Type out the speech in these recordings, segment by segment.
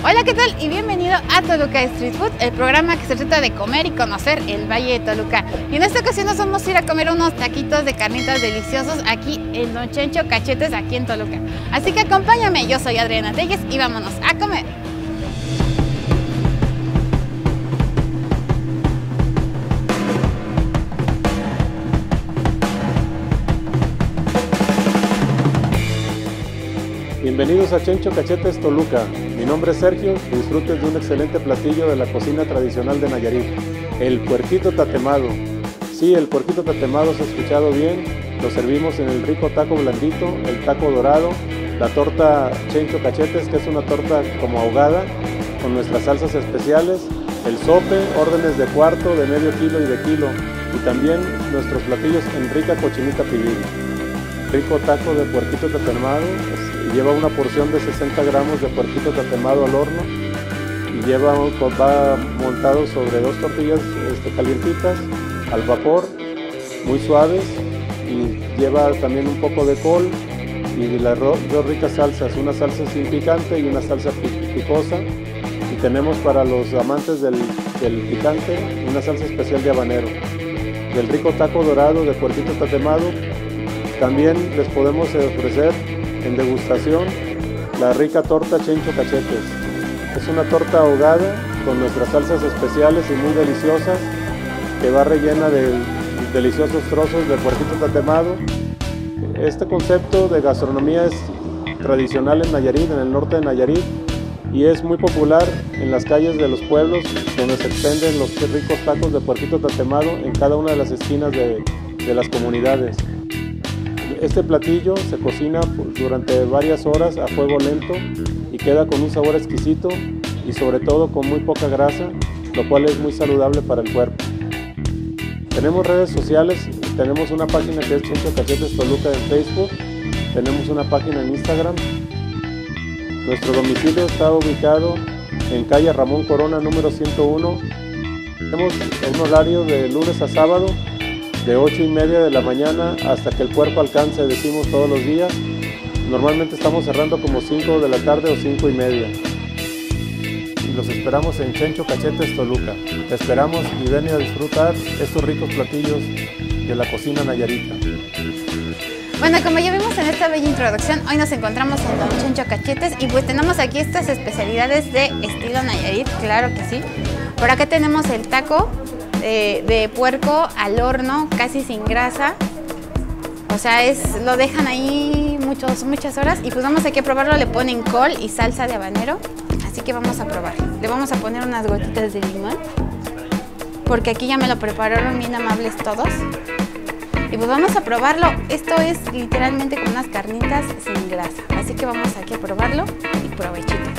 Hola, ¿qué tal? Y bienvenido a Toluca Street Food, el programa que se trata de comer y conocer el Valle de Toluca. Y en esta ocasión nos vamos a ir a comer unos taquitos de carnitas deliciosos aquí en Don Chencho Cachetes, aquí en Toluca. Así que acompáñame, yo soy Adriana Telles y vámonos a comer. Bienvenidos a Chencho Cachetes Toluca. Mi nombre es Sergio y disfruten de un excelente platillo de la cocina tradicional de Nayarit, el puerquito tatemado. Sí, el puerquito tatemado se ha escuchado bien. Lo servimos en el rico taco blandito, el taco dorado, la torta Chencho Cachetes, que es una torta como ahogada, con nuestras salsas especiales, el sope, órdenes de cuarto, de medio kilo y de kilo, y también nuestros platillos en rica cochinita pibil. Rico taco de puerquito tatemado. Lleva una porción de 60 gramos de puerquito tatemado al horno y va montado sobre dos tortillas calientitas al vapor, muy suaves, y lleva también un poco de col y las dos ricas salsas, una salsa sin picante y una salsa picosa, y tenemos para los amantes del picante una salsa especial de habanero. Del rico taco dorado de puerquito tatemado también les podemos ofrecer en degustación la rica torta Chencho Cachetes. Es una torta ahogada con nuestras salsas especiales y muy deliciosas, que va rellena de deliciosos trozos de puerquito tatemado. Este concepto de gastronomía es tradicional en Nayarit, en el norte de Nayarit, y es muy popular en las calles de los pueblos, donde se extenden los ricos tacos de puerquito tatemado en cada una de las esquinas de las comunidades. Este platillo se cocina durante varias horas a fuego lento y queda con un sabor exquisito y sobre todo con muy poca grasa, lo cual es muy saludable para el cuerpo. Tenemos redes sociales, tenemos una página que es Chencho Cachetes Toluca en Facebook, tenemos una página en Instagram. Nuestro domicilio está ubicado en calle Ramón Corona número 101. Tenemos un horario de lunes a sábado, de 8:30 de la mañana hasta que el cuerpo alcance, decimos todos los días. Normalmente estamos cerrando como 5 de la tarde o 5:30. Y los esperamos en Chencho Cachetes Toluca. Te esperamos y ven a disfrutar estos ricos platillos de la cocina nayarita. Bueno, como ya vimos en esta bella introducción, hoy nos encontramos en Don Chencho Cachetes y pues tenemos aquí estas especialidades de estilo Nayarit, claro que sí. Por acá tenemos el taco de puerco al horno, casi sin grasa, o sea, lo dejan ahí muchas horas, y pues vamos aquí a probarlo. Le ponen col y salsa de habanero, así que vamos a probar. Le vamos a poner unas gotitas de limón, porque aquí ya me lo prepararon bien amables todos, y pues vamos a probarlo. Esto es literalmente con unas carnitas sin grasa, así que vamos aquí a probarlo y provechito.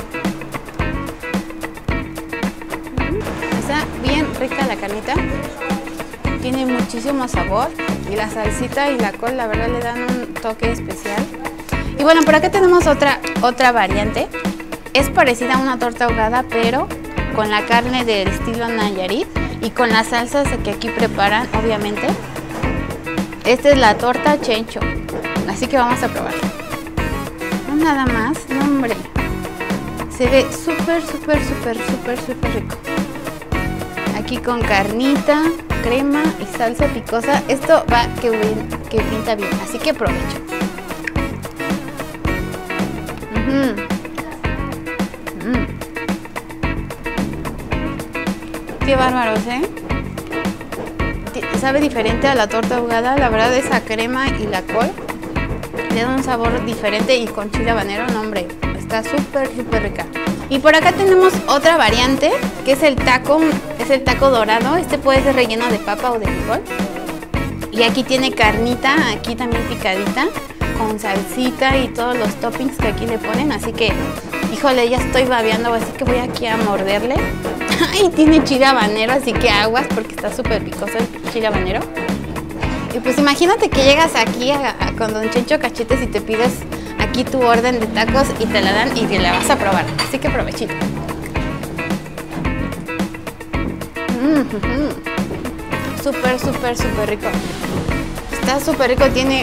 Está bien rica la carnita, tiene muchísimo sabor, y la salsita y la col la verdad le dan un toque especial. Y bueno, por acá tenemos otra variante. Es parecida a una torta ahogada, pero con la carne del estilo Nayarit y con las salsas que aquí preparan, obviamente. Esta es la torta Chencho, así que vamos a probarla. No nada más, no hombre, se ve súper rico. Aquí con carnita, crema y salsa picosa. Esto va que pinta bien, así que aprovecho. Qué bárbaros, ¿eh? Sabe diferente a la torta ahogada, la verdad. Esa crema y la col le dan un sabor diferente, y con chile habanero, no hombre, está súper rica. Y por acá tenemos otra variante, que es el taco dorado. Este puede ser relleno de papa o de frijol. Y aquí tiene carnita, aquí también picadita, con salsita y todos los toppings que aquí le ponen. Así que, híjole, ya estoy babeando, así que voy aquí a morderle. Y tiene chile habanero, así que aguas, porque está súper picoso el chile habanero. Y pues imagínate que llegas aquí con Don Chencho Cachetes y te pides aquí tu orden de tacos y te la dan y te la vas a probar. Así que provechito. Súper rico. Está súper rico. Tiene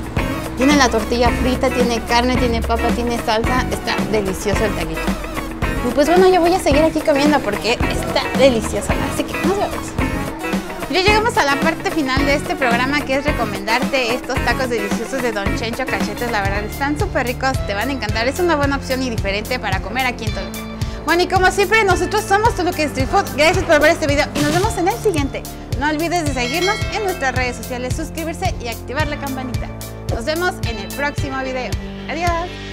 la tortilla frita, tiene carne, tiene papa, tiene salsa. Está delicioso el taquito. Y pues bueno, yo voy a seguir aquí comiendo porque está delicioso. Así que nos vemos. Ya llegamos a la parte final de este programa, que es recomendarte estos tacos deliciosos de Don Chencho Cachetes. La verdad están súper ricos, te van a encantar. Es una buena opción y diferente para comer aquí en Toluca. Bueno, y como siempre, nosotros somos Toluca Street Food. Gracias por ver este video y nos vemos en el siguiente. No olvides de seguirnos en nuestras redes sociales, suscribirse y activar la campanita. Nos vemos en el próximo video. Adiós.